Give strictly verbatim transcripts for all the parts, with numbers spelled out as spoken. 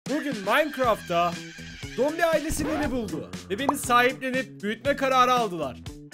Bugün Minecraft'ta zombi ailesi beni buldu ve beni sahiplenip büyütme kararı aldılar.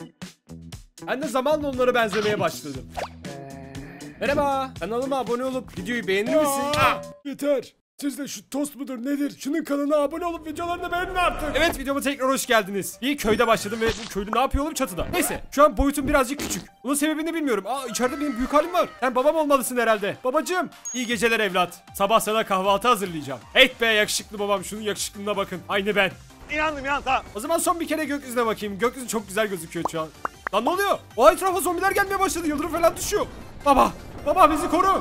Ben de zamanla onlara benzemeye başladım. Merhaba, kanalıma abone olup videoyu beğenir misin? Aa, yeter. Siz de şu tost mudur nedir? Şunun kanalına abone olup videolarını beğenin artık. Evet, videoma tekrar hoş geldiniz. Bir köyde başladım ve bu köylü ne yapıyor oğlum çatıda? Neyse, şu an boyutum birazcık küçük. Bunun sebebini bilmiyorum. Aa, içeride benim büyük halim var. Sen babam olmalısın herhalde. Babacığım, iyi geceler evlat. Sabah sana kahvaltı hazırlayacağım. Hey be yakışıklı babam, şunun yakışıklılığına bakın. Aynı ben. İnandım ya, tamam. O zaman son bir kere gökyüzüne bakayım. Gökyüzü çok güzel gözüküyor şu an. Lan ne oluyor? O etrafa zombiler gelmeye başladı. Yıldırım falan düşüyor. Baba, baba bizi koru.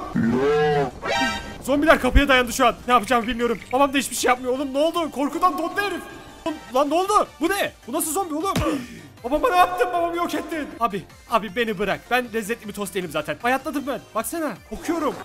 Zombiler kapıya dayandı şu an. Ne yapacağımı bilmiyorum. Babam da hiçbir şey yapmıyor. Oğlum ne oldu? Korkudan dondu herif. Lan ne oldu? Bu ne? Bu nasıl zombi oğlum? Babama ne yaptın? Babamı yok ettin. Abi, abi beni bırak. Ben lezzetli bir tost değilim zaten. Bayatladım ben. Baksana. Kokuyorum.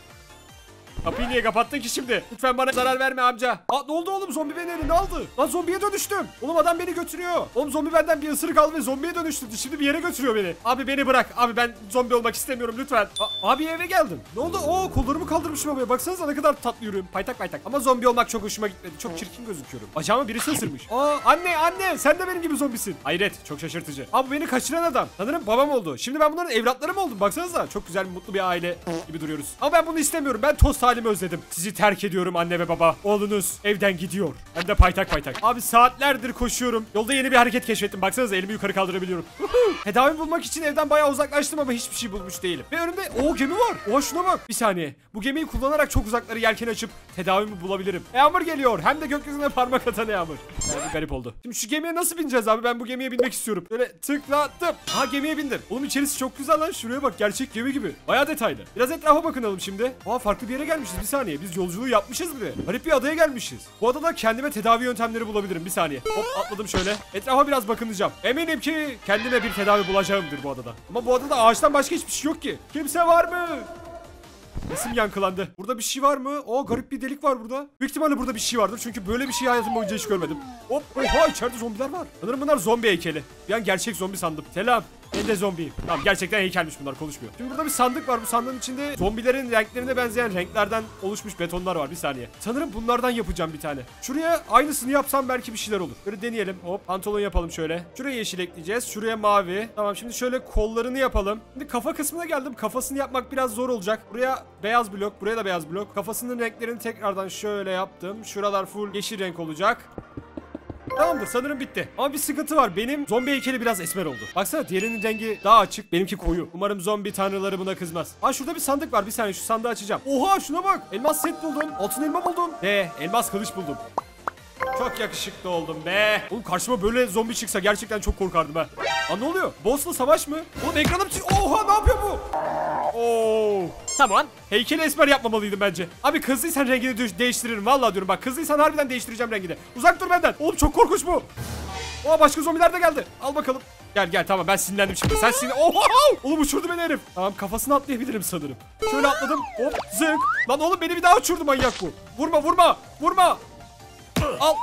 Kapıyı niye kapattın ki şimdi? Lütfen bana zarar verme amca. Aa, ne oldu oğlum? Zombi beni elinde aldı. Lan zombiye dönüştüm. Oğlum adam beni götürüyor. Oğlum zombi benden bir ısırık aldı ve zombiye dönüştü. Şimdi bir yere götürüyor beni. Abi beni bırak. Abi ben zombi olmak istemiyorum lütfen. A abi eve geldim. Ne oldu? Oo, kollarımı kaldırmışım havaya. Baksanıza ne kadar tatlı yürüyorum. Paytak paytak. Ama zombi olmak çok hoşuma gitmedi. Çok çirkin gözüküyorum. Bacağımı birisi ısırmış. Aa, anne anne sen de benim gibi zombisin. Hayret, çok şaşırtıcı. Abi beni kaçıran adam. Sanırım babam oldu. Şimdi ben bunların evlatları mı oldum? Baksanıza. Çok güzel, mutlu bir aile gibi duruyoruz. Ama ben bunu istemiyorum. Ben tost halimi özledim. Sizi terk ediyorum anne ve baba. Oğlunuz evden gidiyor. Ben de paytak paytak. Abi saatlerdir koşuyorum. Yolda yeni bir hareket keşfettim. Baksanıza elimi yukarı kaldırabiliyorum. Tedavi bulmak için evden bayağı uzaklaştım ama hiçbir şey bulmuş değilim. Ve önümde o gemi var. Oha şuna bak. Bir saniye. Bu gemiyi kullanarak çok uzakları yelken açıp tedavimi bulabilirim. Yağmur geliyor. Hem de gökyüzüne parmak atan yağmur. Yani garip oldu. Şimdi şu gemiye nasıl bineceğiz abi? Ben bu gemiye binmek istiyorum. Böyle tıklattım. Ha, gemiye bindim. Oğlum içerisi çok güzel lan. Şuraya bak. Gerçek gemi gibi. Bayağı detaylı. Biraz etrafa bakınalım şimdi. Aa, farklı bir yere gelmişiz. Bir saniye. Biz yolculuğu yapmışız bile. Garip bir adaya gelmişiz. Bu adada kendime tedavi yöntemleri bulabilirim. Bir saniye. Hop atladım şöyle. Etrafa biraz bakınacağım. Eminim ki kendime bir tedavi bulacağımdır bu adada. Ama bu adada ağaçtan başka hiçbir şey yok ki. Kimse var mı? Sesim yankılandı. Burada bir şey var mı? Oo, garip bir delik var burada. Büyük ihtimalle burada bir şey vardır. Çünkü böyle bir şey hayatım boyunca hiç görmedim. Hop. Oha, içeride zombiler var. Sanırım bunlar zombi heykeli. Bir an gerçek zombi sandım. Selam. Ben de zombiyim. Tamam, gerçekten heykelmiş bunlar, konuşmuyor. Şimdi burada bir sandık var. Bu sandığın içinde zombilerin renklerine benzeyen renklerden oluşmuş betonlar var. Bir saniye. Sanırım bunlardan yapacağım bir tane. Şuraya aynısını yapsam belki bir şeyler olur. Böyle deneyelim. Hop, pantolon yapalım şöyle. Şuraya yeşil ekleyeceğiz. Şuraya mavi. Tamam, şimdi şöyle kollarını yapalım. Şimdi kafa kısmına geldim. Kafasını yapmak biraz zor olacak. Buraya beyaz blok. Buraya da beyaz blok. Kafasının renklerini tekrardan şöyle yaptım. Şuralar full yeşil renk olacak. Tamamdır, sanırım bitti. Ama bir sıkıntı var. Benim zombi heykeli biraz esmer oldu. Baksana, diğerinin rengi daha açık. Benimki koyu. Umarım zombi tanrıları buna kızmaz. Aa, şurada bir sandık var. Bir saniye, şu sandığı açacağım. Oha şuna bak. Elmas set buldum. Altın elma buldum. Ve elmas kılıç buldum. Çok yakışıklı oldum be. Oğlum karşıma böyle zombi çıksa gerçekten çok korkardım ha. Aa, ne oluyor? Boss'la savaş mı? Oğlum ekranım çık. Oha, ne yapıyor bu? Oo. Tamam. Heykeli esmer yapmamalıydım bence. Abi kızdıysan rengini de değiştiririm. Vallahi diyorum bak, kızdıysan harbiden değiştireceğim rengini. Uzak dur benden. Oğlum çok korkunç bu. Oha, başka zombiler de geldi. Al bakalım. Gel gel, tamam, ben sinirlendim şimdi. Sen sinir... Oha! Oğlum uçurdu beni herif. Tamam, kafasını atlayabilirim sanırım. Şöyle atladım. Hop, zınk. Lan oğlum beni bir daha uçurdu manyak bu. Vurma vurma. Vurma. Al.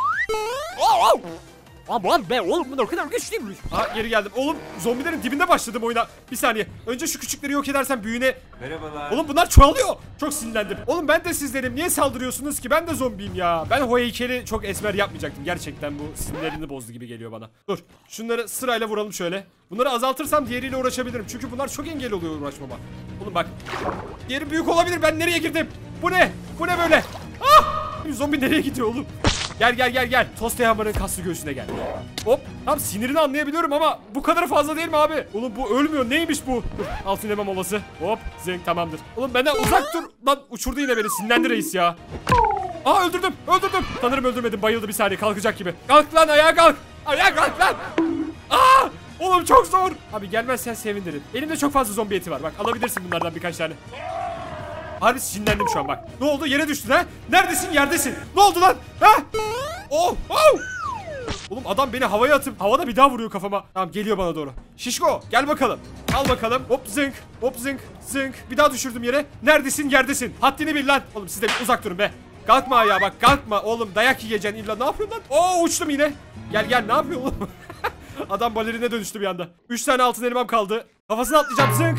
Aman be oğlum, bunlar o kadar güçlüymüş. Ha, geri geldim. Oğlum zombilerin dibinde başladım oyuna. Bir saniye. Önce şu küçükleri yok edersen büyüğüne... Merhabalar. Oğlum bunlar çoğalıyor. Çok sinirlendim. Oğlum ben de sizlerim. Niye saldırıyorsunuz ki? Ben de zombiyim ya. Ben o heykeli çok esmer yapmayacaktım. Gerçekten bu sinirlerini bozdu gibi geliyor bana. Dur. Şunları sırayla vuralım şöyle. Bunları azaltırsam diğeriyle uğraşabilirim. Çünkü bunlar çok engel oluyor uğraşmama. Oğlum bak. Diğeri büyük olabilir. Ben nereye girdim? Bu ne? Bu ne böyle? Ah! Zombi nereye gidiyor oğlum? Gel gel gel gel. Tost Hammer'ın kaslı göğsüne gel. Hop. Tam sinirini anlayabiliyorum ama bu kadar fazla değil mi abi? Oğlum bu ölmüyor. Neymiş bu? Dur. Altın elma molası. Hop. Zing, tamamdır. Oğlum benden uzak dur. Lan uçurdu yine beni. Sinirlendi reis ya. Aa, öldürdüm. Öldürdüm. Sanırım öldürmedim. Bayıldı bir saniye. Kalkacak gibi. Kalk lan, ayağa kalk. Ayağa kalk lan. Aa! Oğlum çok zor. Abi gelmezsen sevinirim. Elimde çok fazla zombi eti var. Bak, alabilirsin bunlardan birkaç tane. Harbi sinirlendim şu an bak. Ne oldu? Yere düştün ha? Neredesin? Yerdesin. Ne oldu lan? Ha? Oh! Oh! Oğlum adam beni havaya atıp havada bir daha vuruyor kafama. Tamam, geliyor bana doğru. Şişko gel bakalım. Al bakalım. Hop zınk. Hop zınk. Zınk. Bir daha düşürdüm yere. Neredesin? Yerdesin. Haddini bil lan. Oğlum siz de uzak durun be. Kalkma ayağa bak. Kalkma. Oğlum dayak yiyeceksin illa. Ne yapıyorsun lan? Oo, uçtum yine. Gel gel, ne yapıyor oğlum? Adam balerine dönüştü bir anda. üç tane altın elmam kaldı. Kafasına atlayacağım. Zınk.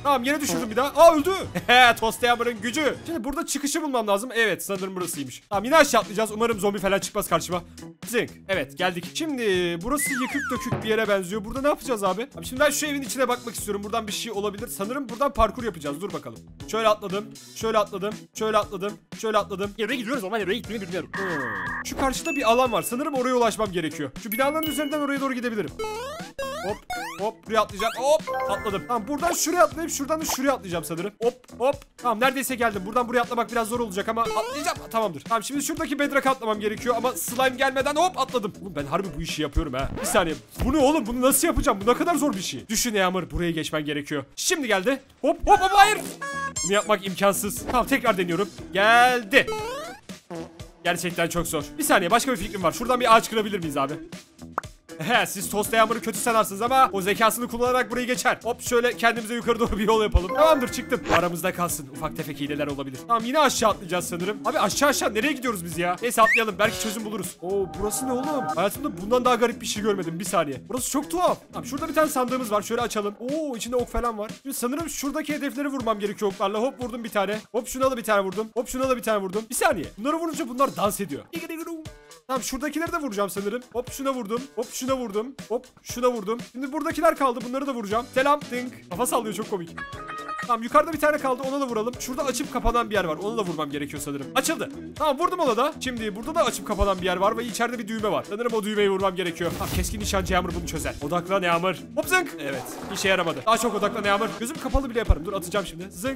Tamam yere düşürdüm bir daha. Aa öldü. Hehe Toast Hammer'ın gücü. Şimdi burada çıkışı bulmam lazım. Evet sanırım burasıymış. Tamam yine aşağı atlayacağız. Umarım zombi falan çıkmaz karşıma. Zınk. Evet geldik. Şimdi burası yıkık dökük bir yere benziyor. Burada ne yapacağız abi? Abi şimdi ben şu evin içine bakmak istiyorum. Buradan bir şey olabilir. Sanırım buradan parkur yapacağız. Dur bakalım. Şöyle atladım. Şöyle atladım. Şöyle atladım. Şöyle atladım. Nereye gidiyoruz ama nereye gittiğimi bilmiyorum. Hmm. Şu karşıda bir alan var. Sanırım oraya ulaşmam gerekiyor. Şu binaların üzerinden oraya doğru gidebilirim. Hop hop buraya atlayacağım. Hop atladım. Tamam buradan şuraya atlayıp şuradan da şuraya atlayacağım sanırım. Hop hop. Tamam neredeyse geldim. Buradan buraya atlamak biraz zor olacak ama atlayacağım. Tamamdır. Tamam şimdi şuradaki bedrock atlamam gerekiyor ama slime gelmeden hop atladım. Oğlum ben harbi bu işi yapıyorum ha. Bir saniye. Bu ne oğlum? Bunu nasıl yapacağım? Bu ne kadar zor bir şey. Düşün Yağmur. Buraya geçmen gerekiyor. Şimdi geldi. Hop hop hop hayır. Bunu yapmak imkansız. Tamam tekrar deniyorum. Geldi. Gerçekten çok zor. Bir saniye başka bir fikrim var. Şuradan bir ağaç kırabilir miyiz abi? He siz Toast Hammer'ı kötü sanarsınız ama o zekasını kullanarak burayı geçer. Hop şöyle kendimize yukarı doğru bir yol yapalım. Tamamdır çıktım. Bu aramızda kalsın. Ufak tefek hileler olabilir. Tamam yine aşağı atlayacağız sanırım. Abi aşağı aşağı nereye gidiyoruz biz ya? Neyse atlayalım. Belki çözüm buluruz. Oo burası ne oğlum? Hayatımda bundan daha garip bir şey görmedim. Bir saniye. Burası çok tuhaf. Tamam şurada bir tane sandığımız var. Şöyle açalım. Oo içinde ok falan var. Şimdi sanırım şuradaki hedefleri vurmam gerekiyor oklarla. Hop vurdum bir tane. Hop şuna da bir tane vurdum. Hop şuna da bir tane vurdum. Bir saniye. Bunları vurunca bunlar dans ediyor. Tamam şuradakileri de vuracağım sanırım. Hop şuna vurdum. Hop şuna vurdum. Hop şuna vurdum. Şimdi buradakiler kaldı. Bunları da vuracağım. Selam. Dink. Kafa sallıyor çok komik. Tamam yukarıda bir tane kaldı. Ona da vuralım. Şurada açıp kapanan bir yer var. Onu da vurmam gerekiyor sanırım. Açıldı. Tamam vurdum ona da. Şimdi burada da açıp kapanan bir yer var ve içeride bir düğme var. Sanırım o düğmeyi vurmam gerekiyor. Tamam keskin nişancı Yağmur bunu çözer. Odaklan Yağmur. Hop zınk. Evet. İşe yaramadı. Daha çok odaklan Yağmur. Gözüm kapalı bile yaparım. Dur atacağım şimdi. Zınk.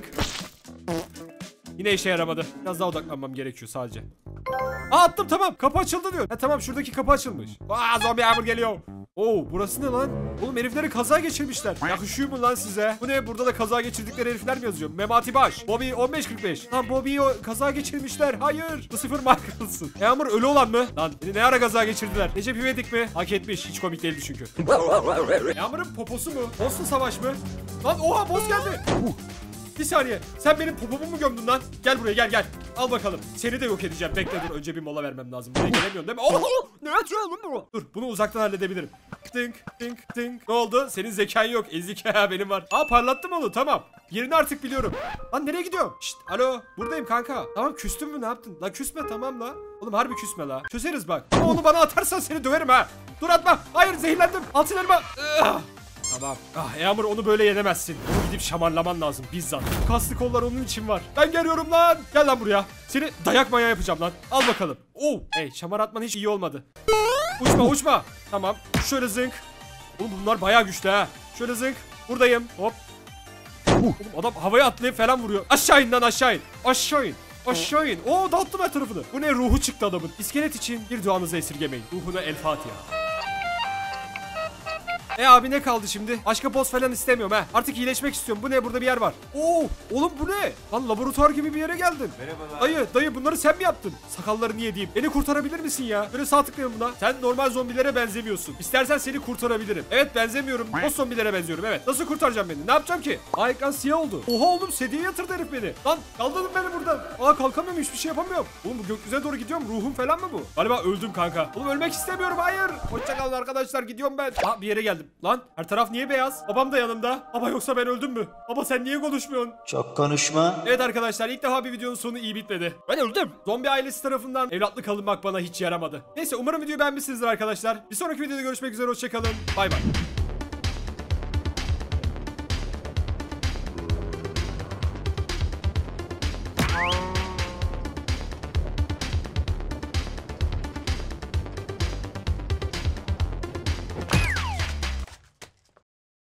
Yine işe yaramadı. Biraz daha odaklanmam gerekiyor sadece. Aa attım tamam. Kapı açıldı diyor. Ha tamam şuradaki kapı açılmış. Aa zombi Yağmur geliyor. Oo burası ne lan? Oğlum herifleri kaza geçirmişler. Yakışıyor mu lan size? Bu ne? Burada da kaza geçirdikleri herifler mi yazıyor? Memati Baş. Bobby on beş kırk beş. Lan Bobby'yi kaza geçirmişler. Hayır. Bu sıfır Michael'sın. Yağmur ölü olan mı? Lan beni ne ara kaza geçirdiler? Recep İvedik mi? Hak etmiş. Hiç komik değildi çünkü. Yağmur'un poposu mu? Boss'la savaş mı? Lan oha boss geldi. Uh. Bir saniye. Sen benim popomu mu gömdün lan? Gel buraya gel gel. Al bakalım. Seni de yok edeceğim. Bekle dur. Önce bir mola vermem lazım. Buraya gelemiyorsun değil mi? Oh! Ne yapıyorsun bu? Dur. Bunu uzaktan halledebilirim. Tink tink tink. Ne oldu? Senin zekan yok. Ezik ha benim var. Aa parlattım onu. Tamam. Yerini artık biliyorum. Lan nereye gidiyorsun? Şşt alo. Buradayım kanka. Tamam küstün mü ne yaptın? La küsme tamam la. Oğlum harbi küsme la. Çözeriz bak. Ama onu bana atarsan seni döverim ha. Dur atma. Hayır zehirlendim. Altın elma. Ugh. Tamam. Ah Yağmur onu böyle yenemezsin. Onu gidip şamarlaman lazım bizzat. Kaslı kollar onun için var. Ben geliyorum lan. Gel lan buraya. Seni dayak maya yapacağım lan. Al bakalım. Oo. Hey şamar atman hiç iyi olmadı. Uçma uçma. Tamam. Şöyle zınk. Oğlum bunlar bayağı güçlü ha. Şöyle zınk. Buradayım. Hop. Oğlum adam havaya atlayıp falan vuruyor. Aşağı in lan aşağı in. Aşağı in. Aşağı in. Oo dağıttım her tarafını. Bu ne ruhu çıktı adamın. İskelet için bir duanızı esirgemeyin. Ruhuna el Fatiha. E abi ne kaldı şimdi? Başka boss falan istemiyorum ha. Artık iyileşmek istiyorum. Bu ne? Burada bir yer var. Oo, oğlum bu ne? Lan laboratuvar gibi bir yere geldin. Merhabalar. Dayı, dayı bunları sen mi yaptın? Sakallarını yediğim. Beni kurtarabilir misin ya? Böyle sağ tıklayalım buna. Sen normal zombilere benzemiyorsun. İstersen seni kurtarabilirim. Evet benzemiyorum. Boss zombilere benziyorum. Evet. Nasıl kurtaracağım beni? Ne yapacağım ki? Aa ekran siyah oldu. Oha oğlum sediye yatırdı herif beni. Lan kaldırın beni buradan. Aa kalkamıyorum hiçbir şey yapamıyorum. Oğlum bu gökyüzüne doğru gidiyorum. Ruhum falan mı bu? Galiba öldüm kanka. Oğlum ölmek istemiyorum. Hayır. Hoşçakalın arkadaşlar. Gidiyorum ben. Aa bir yere geldim. Lan her taraf niye beyaz? Babam da yanımda. Baba yoksa ben öldüm mü? Baba sen niye konuşmuyorsun? Çok konuşma. Evet arkadaşlar ilk defa bir videonun sonu iyi bitmedi. Ben öldüm. Zombi ailesi tarafından evlatlık alınmak bana hiç yaramadı. Neyse umarım videoyu beğenmişsinizdir arkadaşlar. Bir sonraki videoda görüşmek üzere hoşçakalın. Bay bay.